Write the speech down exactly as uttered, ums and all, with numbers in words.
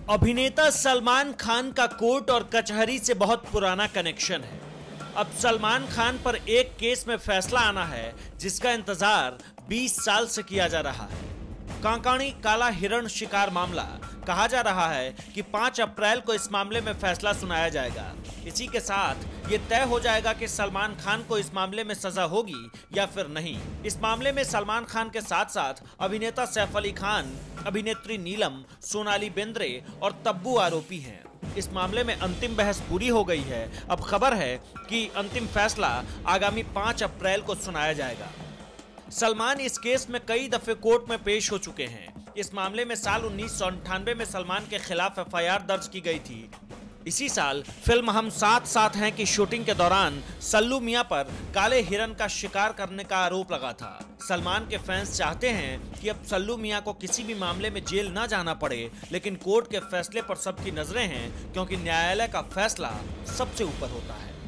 अभिनेता सलमान खान का कोर्ट और कचहरी से बहुत पुराना कनेक्शन है। अब सलमान खान पर एक केस में फैसला आना है जिसका इंतजार बीस साल से किया जा रहा है। कांकाणी काला हिरण शिकार मामला। कहा जा रहा है कि पाँच अप्रैल को इस मामले में फैसला सुनाया जाएगा। इसी के साथ ये तय हो जाएगा कि सलमान खान को इस मामले में सजा होगी या फिर नहीं। इस मामले में सलमान खान के साथ साथ अभिनेता सैफ अली खान, अभिनेत्री नीलम, सोनाली, बेंद्रे और तब्बू आरोपी हैं। इस मामले में अंतिम बहस पूरी हो गई है। अब खबर है कि अंतिम फैसला आगामी पाँच अप्रैल को सुनाया जाएगा। सलमान इस केस में कई दफे कोर्ट में पेश हो चुके हैं। इस मामले में साल उन्नीस सौ अंठानवे में सलमान के खिलाफ एफ आई आर दर्ज की गई थी। इसी साल फिल्म हम साथ साथ हैं की शूटिंग के दौरान सल्लू मियां पर काले हिरन का शिकार करने का आरोप लगा था। सलमान के फैंस चाहते हैं कि अब सल्लू मियां को किसी भी मामले में जेल न जाना पड़े, लेकिन कोर्ट के फैसले पर सबकी नजरें हैं क्योंकि न्यायालय का फैसला सबसे ऊपर होता है।